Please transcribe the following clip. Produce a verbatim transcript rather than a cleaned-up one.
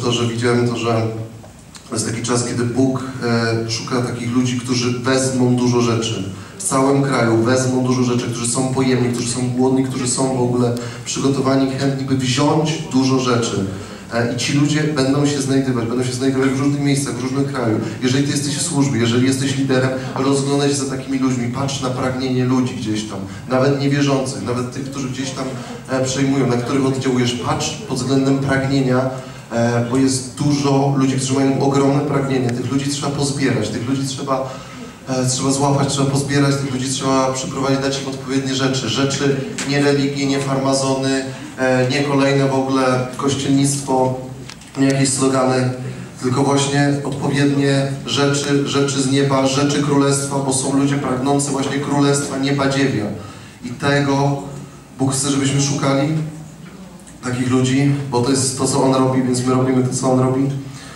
to, że widziałem to, że to jest taki czas, kiedy Bóg e, szuka takich ludzi, którzy wezmą dużo rzeczy. W całym kraju wezmą dużo rzeczy, którzy są pojemni, którzy są głodni, którzy są w ogóle przygotowani, chętni, by wziąć dużo rzeczy. E, I ci ludzie będą się znajdować, będą się znajdować w różnych miejscach, w różnym kraju. Jeżeli ty jesteś w służbie, jeżeli jesteś liderem, rozglądaj się za takimi ludźmi, patrz na pragnienie ludzi gdzieś tam, nawet niewierzących, nawet tych, którzy gdzieś tam e, przejmują, na których oddziałujesz, patrz pod względem pragnienia, e, bo jest dużo ludzi, którzy mają ogromne pragnienie. Tych ludzi trzeba pozbierać, tych ludzi trzeba, e, trzeba złapać, trzeba pozbierać, tych ludzi trzeba przyprowadzić, dać im odpowiednie rzeczy. Rzeczy nie religii, nie farmazony, e, nie kolejne w ogóle kościelnictwo, nie jakieś slogany, tylko właśnie odpowiednie rzeczy, rzeczy z nieba, rzeczy królestwa, bo są ludzie pragnący właśnie królestwa, nie badziewia. I tego Bóg chce, żebyśmy szukali takich ludzi, bo to jest to, co On robi, więc my robimy to, co On robi.